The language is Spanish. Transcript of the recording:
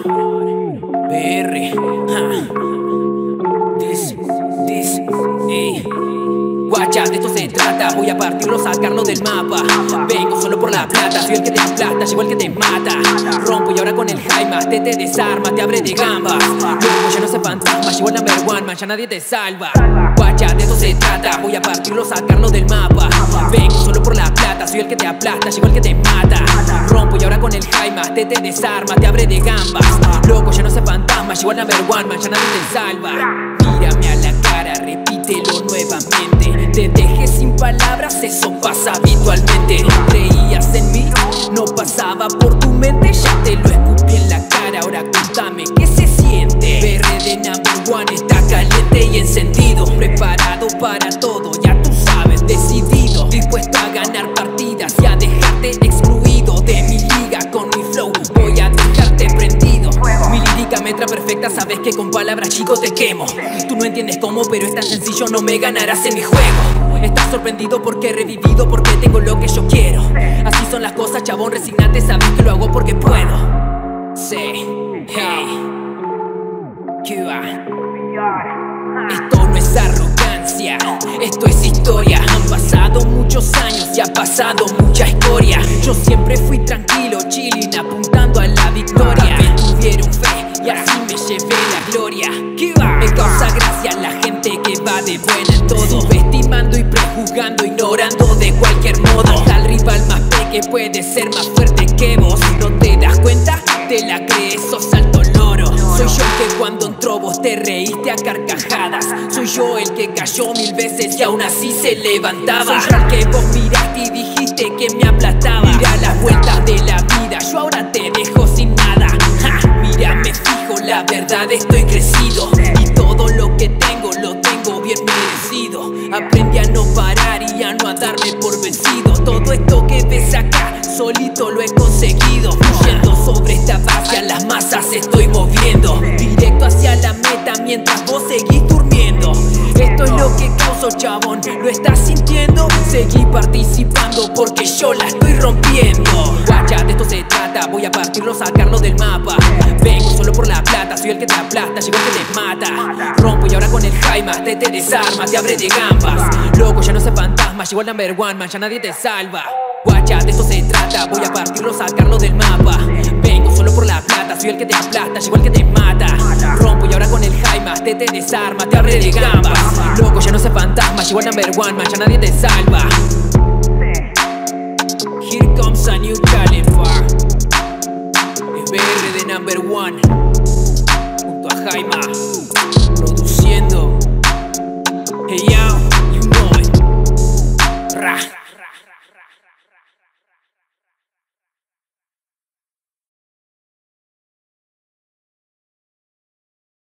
BR. Ey. Guacha, de esto se trata. Voy a partirlo, sacarlo del mapa. Vengo solo por la plata. Soy el que te aplasta, llego el que te mata. Rompo y ahora con el Jaima te desarma, te abre de gambas. Luego ya no sé fantasma, llego el number one, man, ya nadie te salva. Guacha, de esto se trata. Voy a partirlo, sacarlo del mapa. Vengo solo por la plata. Soy el que te aplasta, llego el que te mata. Rompo y ahora con el Jaima te desarma, te abre de gambas. Loco, ya no sé fantasma, llego el number one, man, ya nadie te salva. Mírame a la cara, repítelo nuevamente. Te dejé sin palabras, eso pasa habitualmente. Creías en mí, no pasaba por tu mente. Ya te lo escupí en la cara, ahora contame qué se siente. BR number one está caliente y encendido, preparado para todo, ya tú sabes, decidido, dispuesto a ganar partidas y a dejarte excluido de mi liga. Con mi flow voy a dejarte prendido. Mi lírica metra perfecta, sabes que con palabras chico te quemo. Tú no entiendes cómo, pero es tan sencillo, no me ganarás en mi juego. Estás sorprendido porque he revivido, porque tengo lo que yo quiero. Así son las cosas, chabón, resignate, sabes que lo hago porque puedo. Sí, hey, Cuba. Esto no es arrogancia, esto es historia. Han pasado muchos años y ha pasado mucha escoria. Yo siempre fui tranquilo, chilling, apuntando a la victoria. Me tuvieron fe y así me llevé la gloria. Me causa gracia la gente que va de buena en todo, subestimando y prejuzgando, ignorando de cualquier modo. Hasta el rival más peque puede ser más fuerte que vos. ¿No te das cuenta? Te la crees, sos alto loro. Soy yo el que cuando entró vos te reíste a carcajadas. Soy yo el que cayó 1000 veces y aún así se levantaba. Soy yo el que vos miraste y dijiste que me aplastaba. Mira las vueltas de la vida, yo ahora te dejo sin nada. Mira, me fijo, la verdad estoy crecido y todo lo que tengo lo tengo bien merecido. Aprendí a no parar y a no a darme por vencido. Todo esto que ves acá, solito lo he conseguido. Fluyendo sobre esta base, a las masas estoy moviendo. Directo hacia la meta mientras vos seguís durmiendo. Esto es lo que causo, chabón, ¿lo estás sintiendo? Seguí participando porque yo la estoy rompiendo. Guacha, de esto se trata, voy a partirlo, sacarlo del mapa. Vengo solo por la plata, soy el que te aplasta, llego el que te mata. Rompo y ahora con el Jaima te desarma, te abre de gambas. Loco, ya no sé fantasma, llegó el number one, man, ya nadie te salva. Guacha, de esto se trata, voy a partirlo, sacarlo del mapa. Vengo solo por la plata, soy el que te aplasta, llegó el que te mata. Rompo y ahora con el Jaima te desarma, te abre de gambas. Loco, ya no sé fantasma, llegó el number one, man, ya nadie te salva. Here comes a new challenge, es BR de number one junto a Jaima.